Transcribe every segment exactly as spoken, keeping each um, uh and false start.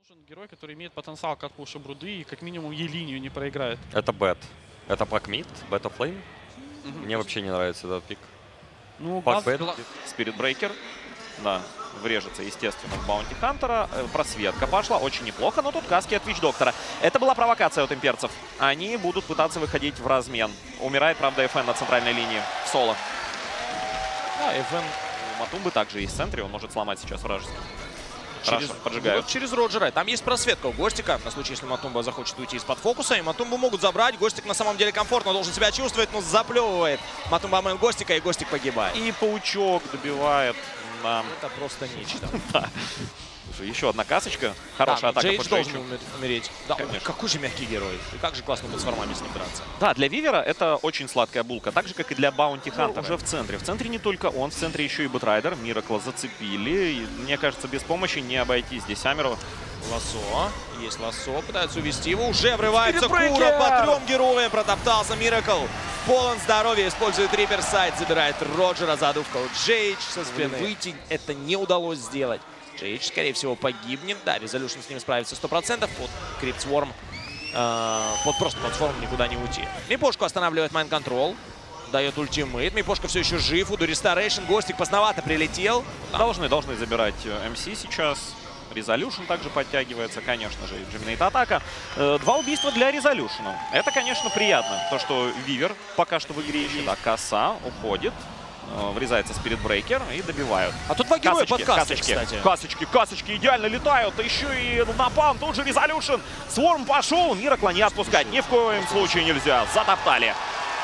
Герой, который имеет потенциал как пуша Бруды и как минимум ей линию не проиграет. Это бэт. Это пак мид, бэт оффлейн. Угу. Мне вообще не нравится этот пик. Ну, пак бэт. Спирит Брейкер. Да, врежется, естественно, в Баунти Хантера. Просветка пошла, очень неплохо, но тут каски от Вич Доктора. Это была провокация от имперцев. Они будут пытаться выходить в размен. Умирает, правда, эф эн на центральной линии в соло. Да, эф эн у Матумбы также есть в центре, он может сломать сейчас вражеский. Через, поджигают. Вот через Роджера. Там есть просветка у Гостика, на случай, если Матумба захочет уйти из-под фокуса. И Матумбу могут забрать. Гостик на самом деле комфортно должен себя чувствовать, но заплевывает Матумба мэн Гостика, и Гостик погибает. И паучок добивает. Да. Это просто нечто. Да. Слушай, еще одна касочка. Хорошая да, атака Джейдж по должен Джейджу. умереть. Да, ой, какой же мягкий герой. И как же классно будет с фармами с ним драться. Да, для Вивера это очень сладкая булка. Так же, как и для Баунти Хантера. Уже в центре. В центре не только он, в центре еще и Бэтрайдер. Миракла зацепили. И, мне кажется, без помощи не обойтись здесь Амеру. Лассо. Есть лассо. Пытаются увести его. Уже врывается Кура по трем героям. Протоптался Миракл. Полон здоровья. Использует Риппер Сайд. Забирает Роджера. Задувка у Джейдж со спины. Выйти это не удалось сделать. Джейдж, скорее всего, погибнет. Да, Резолюшн с ним справится сто процентов. Под Криптсворм. Э, под просто под Сворм никуда не уйти. Мипошку останавливает Mind Control. Дает ультимейт. Мипошка все еще жив. Уду Ресторейшн. Гостик поздновато прилетел. Должны, должны забирать эм си сейчас. Резолюшн также подтягивается, конечно же, и Джиминейт атака. Э, два убийства для Резолюшна. Это, конечно, приятно. То, что Вивер пока что в игре еще. Да, коса уходит. Врезается Спирит Брейкер и добивают. А тут два героя касочки, под касой, касочки, кстати. Касочки, касочки идеально летают. Еще и напам, тут же Резолюшн. Сворм пошел, Миракла не отпускать ни в коем случае нельзя. Затоптали.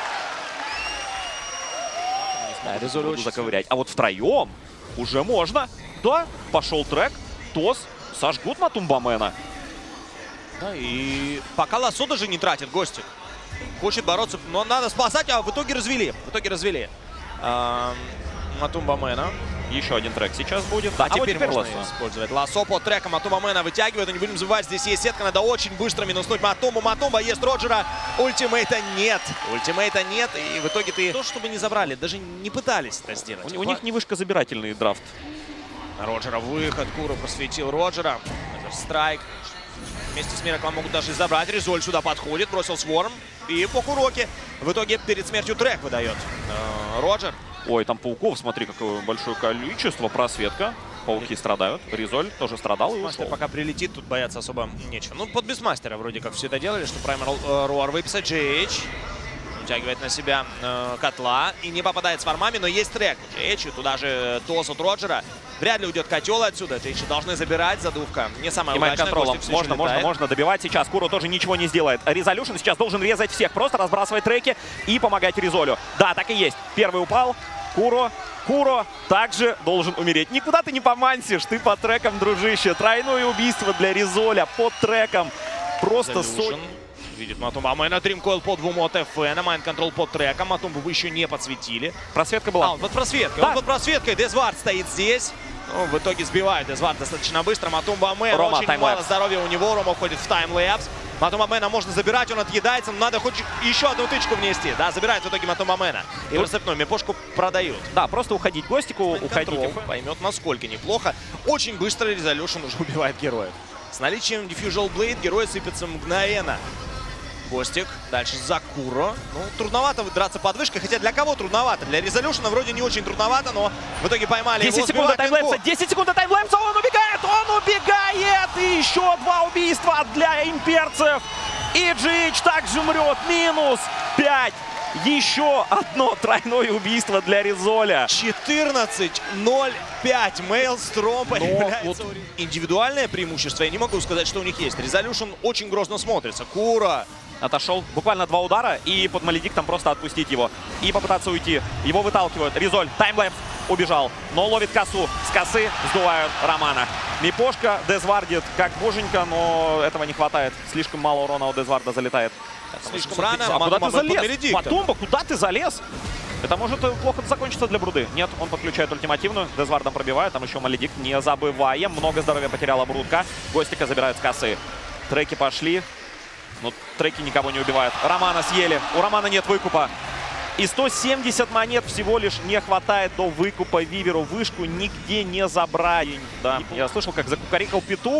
Да, Резолюшн заковырять. А вот втроем уже можно. Да, пошел трек. Тос сожгут Матумбамена. Да, и пока лассо даже не тратит Гостик. Хочет бороться, но надо спасать, а в итоге развели. В итоге развели. Матумбамена. Еще один трек сейчас будет. Да, а, а теперь, вот теперь можно лассо. использовать. Лассо под треком Матумбамена вытягивают. И не будем забывать, здесь есть сетка. Надо очень быстро минуснуть Матумбу. Матумба ест Роджера. Ультимейта нет. Ультимейта нет. И в итоге ты... То, чтобы не забрали. Даже не пытались это сделать. У, у них не вышкозабирательный драфт. Роджера выход. Кура просветил Роджера. Страйк. Вместе с Мираклом могут даже забрать. Резоль сюда подходит. Бросил Сворм. И по Куроке. В итоге перед смертью трек выдает э, Роджер. Ой, там пауков, смотри, какое большое количество. Просветка. Пауки страдают. Резоль тоже страдал и ушел. Пока прилетит, тут бояться особо нечего. Ну, под Бисмастера вроде как все это делали, что Primal э, Roar выписать. Джейдж утягивает на себя э, котла и не попадает с фармами, но есть трек. Джейдж, туда же Тос от Роджера. Вряд ли уйдет котел отсюда. Джейдж должны забирать. Задувка не самая удачная. Контролом. Можно, можно, можно добивать сейчас. Куру тоже ничего не сделает. Резолюшн сейчас должен резать всех. Просто разбрасывать треки и помогать Резолю. Да, так и есть. Первый упал. Куро. Куро также должен умереть. Никуда ты не помансишь. Ты по трекам, дружище. Тройное убийство для Резоля под треком. Просто сотни. Видит Матумба. Мэн Дримкойл под двум от эф эн. Майн контрол под треком. Матумбу вы еще не подсветили. Просветка была. А, он под просветкой. Да. Он под просветкой. Дезвард стоит здесь. Ну, в итоге сбивает Дезвард достаточно быстро. Матумба Мэн. Очень мало здоровья у него. Рома уходит в таймлэпс. Матумба Мэна можно забирать. Он отъедается. Но надо хоть еще одну тычку внести. Да, забирает в итоге Матумба Мэна. И рассыпную Мипошку продают. Да, просто уходить Гостику. Уходить. Поймет, насколько неплохо. Очень быстро Резолюшн уже убивает героев. С наличием Diffusal Blade герой сыпется мгновенно. Гостик. Дальше за Куро. Ну, трудновато драться под вышкой. Хотя для кого трудновато? Для Резолюшна вроде не очень трудновато, но в итоге поймали его. десять секунд до таймлэпса. десять секунд до таймлэпса. Он убегает. Он убегает. И еще два убийства для имперцев. И Джейдж также умрет. Минус пять. Еще одно тройное убийство для Резоля. четырнадцать ноль пять. Мейлстром появляется. Вот индивидуальное преимущество. Я не могу сказать, что у них есть. Резолюшн очень грозно смотрится. Кура. Отошел. Буквально два удара. И под Маледиктом просто отпустить его. И попытаться уйти. Его выталкивают. Резоль. Таймлэпс. Убежал. Но ловит косу. С косы сдувают Романа. Мипошка Дезвардит как боженька, но этого не хватает. Слишком мало урона у Дезварда залетает. Слишком рано. А куда ты залез? Матумба, куда ты залез? Это может плохо закончиться для Бруды. Нет, он подключает ультимативную. Дезвардом пробивает. Там еще Маледикт. Не забываем. Много здоровья потеряла Брудка. Гостика забирают с косы. Треки пошли. Но треки никого не убивают. Романа съели. У Романа нет выкупа. И сто семьдесят монет всего лишь не хватает до выкупа Виверу. Вышку нигде не забрать. Да, я слышал, как закукарикал петух.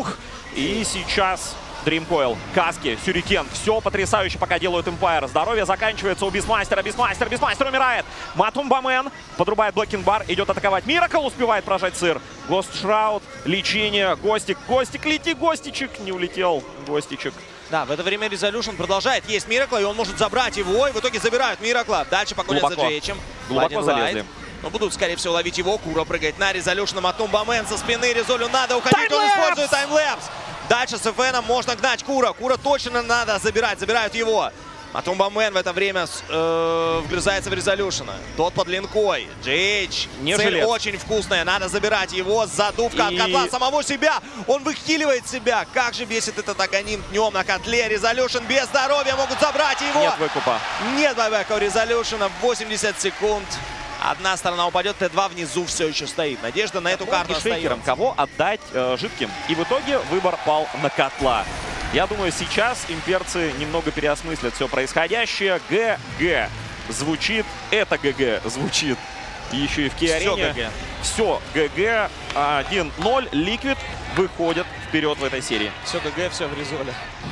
И сейчас Дримкоил, каски, сюрикен. Все потрясающе пока делают Empire. Здоровье заканчивается у Бисмастера. Бисмастер, Бисмастер умирает. Матумбамен подрубает блокинг-бар. Идет атаковать. Миракл успевает прожать сыр. Гост Шрауд, лечение. Гостик, Гостик, лети, Гостичек. Не улетел Гостичек. Да, в это время Резолюшн продолжает. Есть Миракла, и он может забрать его. И в итоге забирают Миракла. Дальше погонят за Джейчем. Глубоко залезли. Но будут, скорее всего, ловить его. Кура прыгает на Резолюшна. Матумбамен со спины. Резолю надо уходить. Он использует таймлэпс. Дальше с Эфеном можно гнать Кура. Кура точно надо забирать. Забирают его. Матумбамен в это время э, вгрызается в Резолюшна. Тот под линкой. Джейч. Цель жилет. очень вкусная. Надо забирать его. Задувка И... от котла самого себя. Он выхиливает себя. Как же бесит этот агоним днем на котле. Резолюшн без здоровья могут забрать его. Нет выкупа. Нет байбека у Резолюшна. восемьдесят секунд. Одна сторона упадет, Т два внизу все еще стоит. Надежда на эту карту остается. Кого отдать э, жидким. И в итоге выбор пал на котла. Я думаю, сейчас имперцы немного переосмыслят все происходящее. ГГ звучит, это ГГ звучит. Еще и в Ки-арене. Все ГГ. один ноль. Ликвид выходит вперед в этой серии. Все ГГ, все в Резоле.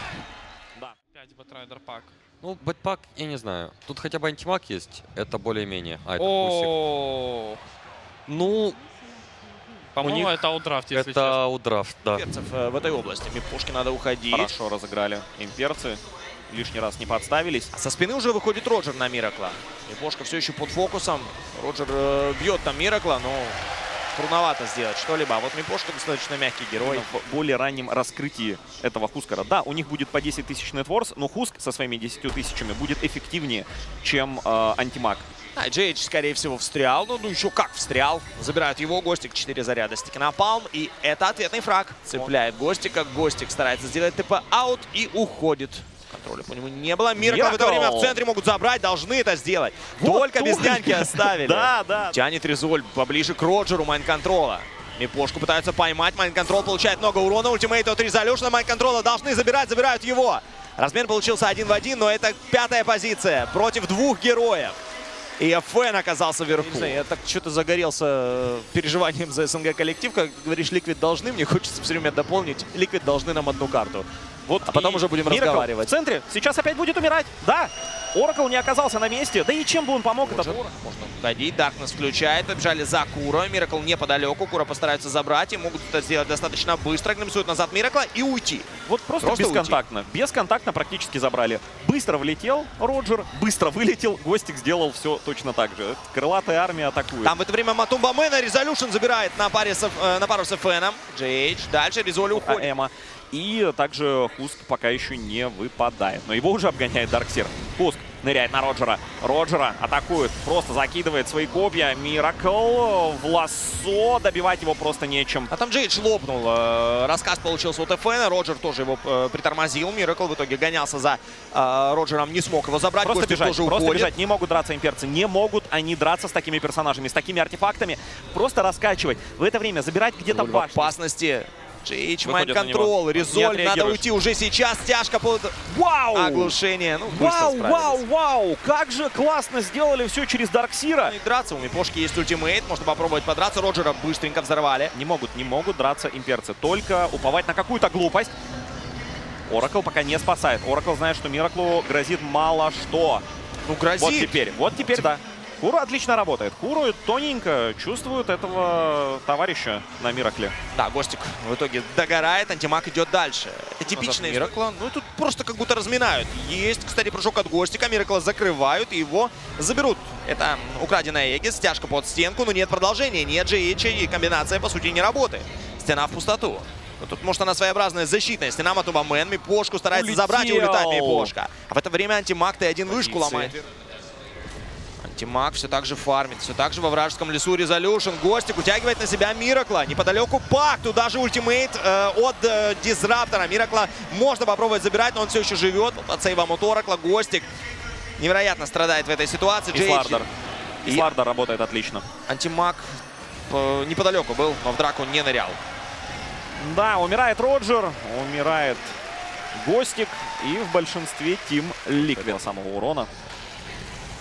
Да. пять Бэтрайдер пак. Ну, бэтпак, я не знаю. Тут хотя бы антимаг есть, это более-менее. А, это О, Ну, по-моему, них это аутдрафт, если честно. это удрафт, да. Перцев э, в этой области. Мипошке надо уходить. Хорошо разыграли имперцы. Лишний раз не подставились. А со спины уже выходит Роджер на Миракла. Мипошка все еще под фокусом. Роджер э, бьет там Миракла, но трудновато сделать что-либо. А вот Мипошка достаточно мягкий герой. В более раннем раскрытии этого Хускара. Да, у них будет по десять тысяч нетворс, но Хуск со своими десятью тысячами будет эффективнее, чем э, антимаг. А, Джейдж, скорее всего, встрял. Ну, ну, еще как встрял. Забирают его. Гостик, четыре заряда. Стики на палм. И это ответный фраг. Цепляет Гостика. Гостик старается сделать ТП-аут и уходит. Контроля по нему не было. Миракл в это время в центре могут забрать. Должны это сделать. Вот только без только. няньки оставили. Да, да. Тянет Резоль поближе к Роджеру Майнд-контрола. Мипошку пытаются поймать. Майнд-контрол получает много урона. Ультимейт от Резолюшна. Майнд-контрола должны забирать. Забирают его. Размен получился один в один, но это пятая позиция против двух героев. И Фэн оказался вверху. Не знаю, я так что-то загорелся переживанием за СНГ коллектив. Как говоришь, Ликвид должны, мне хочется все время дополнить. Ликвид должны нам одну карту. Вот, а потом уже будем Миракл разговаривать. В центре сейчас опять будет умирать. Да, Оракл не оказался на месте. Да и чем бы он помог? Может, этот можно уходить. Даркнесс включает. Побежали за Кура. Миракл неподалеку. Кура постараются забрать. И могут это сделать достаточно быстро. Гнемсуют назад Миракла и уйти. Вот просто, Просто бесконтактно. Уйти. Бесконтактно практически забрали. Быстро влетел Роджер, быстро вылетел. Гостик сделал все точно так же. Крылатая армия атакует. Там в это время Матумбамена Резолюшн забирает на, паре с, э, на пару с Фэном. Джейдж. Дальше Резоль уходит. А Эма. И также Хуск пока еще не выпадает. Но его уже обгоняет Дарксир. Хуск ныряет на Роджера. Роджера атакует. Просто закидывает свои копья. Миракл в лассо. Добивать его просто нечем. А там Джейдж лопнул. Э, Рассказ получился у ТФН. Роджер тоже его э, притормозил. Миракл в итоге гонялся за э, Роджером. Не смог его забрать. Просто Гостик бежать. тоже Просто уходит. бежать. Не могут драться имперцы. Не могут они драться с такими персонажами, с такими артефактами. Просто раскачивать. В это время забирать где-то в башню. опасности. Джейдж, Выходит Майнд-контрол, Резоль, надо уйти уже сейчас, тяжко под Вау! оглушение. Ну, Вау, вау, вау! Как же классно сделали все через Дарксира. И драться, у Мипошки есть ультимейт, можно попробовать подраться. Роджера быстренько взорвали. Не могут, не могут драться имперцы, только уповать на какую-то глупость. Оракл пока не спасает. Оракл знает, что Мираклу грозит мало что. Ну, грозит. Вот теперь, вот теперь, да. Кура отлично работает. Куру тоненько чувствует этого товарища на Миракле. Да, Гостик в итоге догорает, антимаг идет дальше. Это типичный Миракла. Ну, тут просто как будто разминают. Есть, кстати, прыжок от Гостика. Миракла закрывают и его заберут. Это украденная Эгис, тяжко под стенку, но нет продолжения. Нет же Эйча, и комбинация, по сути, не работает. Стена в пустоту. Но тут, может, она своеобразная защитная. Стена Матумбамен, Мипошку старается Улетел. забрать и улетает Мипошка. А в это время антимаг Т один вышку ломает. Антимаг все так же фармит, все так же во вражеском лесу. Резолюшн, Гостик утягивает на себя Миракла. Неподалеку Пак, туда же ультимейт э, от э, Дизраптора. Миракла можно попробовать забирать, но он все еще живет. От сейва от Оракла. Гостик невероятно страдает в этой ситуации. Ислардер. И... Ислардер работает отлично. Антимаг э, неподалеку был, но в драку не нырял. Да, умирает Роджер, умирает Гостик. И в большинстве Тим Ликвид самого урона.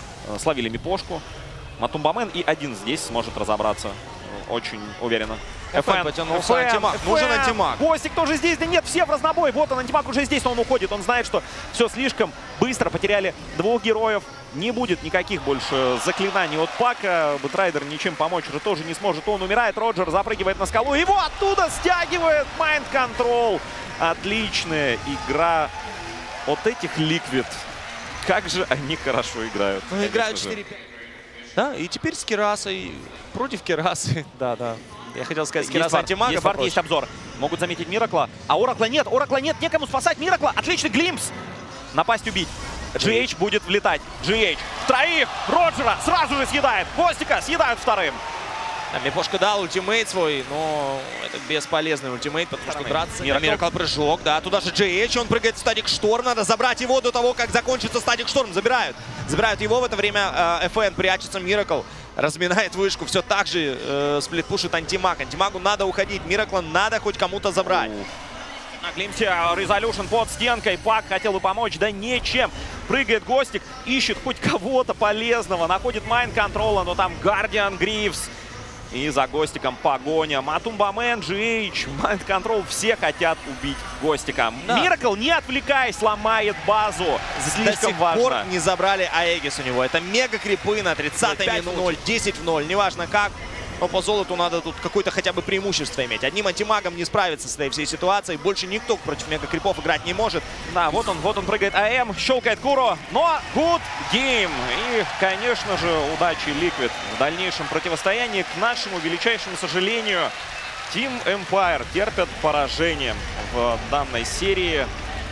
Словили Мипошку. Матумбамен и один здесь сможет разобраться очень уверенно. эф эн потянулся, эф эн, антимаг. эф эн. Нужен антимаг. Гостик тоже здесь. Да нет, все в разнобой. Вот он, антимаг уже здесь, но он уходит. Он знает, что все слишком быстро. Потеряли двух героев. Не будет никаких больше заклинаний от Пака. Бэтрайдер ничем помочь уже тоже не сможет. Он умирает. Роджер запрыгивает на скалу. Его оттуда стягивает. Mind Control. Отличная игра от этих Liquid. Как же они хорошо играют. Ну, играют конечно же. четыре пять. Да, и теперь с Кирасой против Кирасы. Да, да. Я хотел сказать, Есть Кираса, вард, антимага, есть вард, вопрос. есть обзор. Могут заметить Миракла. А Оракла нет, Оракла нет, некому спасать Миракла. Отличный глимпс. Напасть, убить. джи эйч будет влетать. джи эйч троих. Роджера сразу же съедает. Костика съедают вторым. Да, Мипошка дал ультимейт свой, но это бесполезный ультимейт, потому что драться... Миракл. Миракл прыжок, да, туда же джей эйч, он прыгает в статик шторм, надо забрать его до того, как закончится статик шторм. Забирают. Забирают его, в это время э, эф эн прячется, Миракл разминает вышку, все так же э, сплитпушит антимаг. Антимагу надо уходить, Миракла надо хоть кому-то забрать. На глимсе Резолюшн под стенкой. Пак хотел бы помочь, да ничем. Прыгает Гостик, ищет хоть кого-то полезного. Находит Майн Контрола, но там Гардиан Гривс. И за Гостиком погоня. Матумбамен, джи эйч, Mind Control. Все хотят убить Гостика. Да. Миракл, не отвлекаясь, ломает базу. До Слишком сих важно. пор не забрали Аегис у него. Это мега крипы на тридцатой пять в минуте. ноль. десять в ноль. Неважно как. Но по золоту надо тут какое-то хотя бы преимущество иметь. Одним антимагом не справиться с этой всей ситуацией. Больше никто против мега крипов играть не может. Да, вот он, вот он прыгает АМ, щелкает Куро, но good game. И, конечно же, удачи Liquid в дальнейшем противостоянии. К нашему величайшему сожалению, Team Empire терпят поражение в данной серии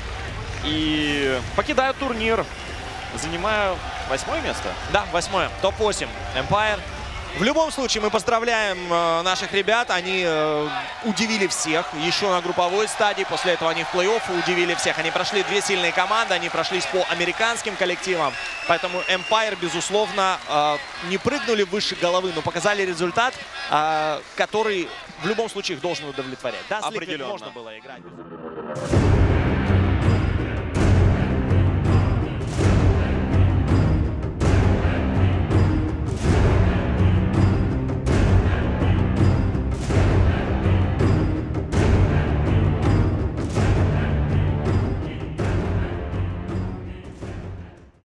и покидают турнир, занимая восьмое место. Да, восьмое. топ восемь. Empire. В любом случае, мы поздравляем э, наших ребят. Они э, удивили всех еще на групповой стадии. После этого они в плей-офф удивили всех. Они прошли две сильные команды. Они прошлись по американским коллективам. Поэтому Empire, безусловно, э, не прыгнули выше головы, но показали результат, э, который в любом случае их должен удовлетворять. Да, с Liquid Определенно. можно было играть.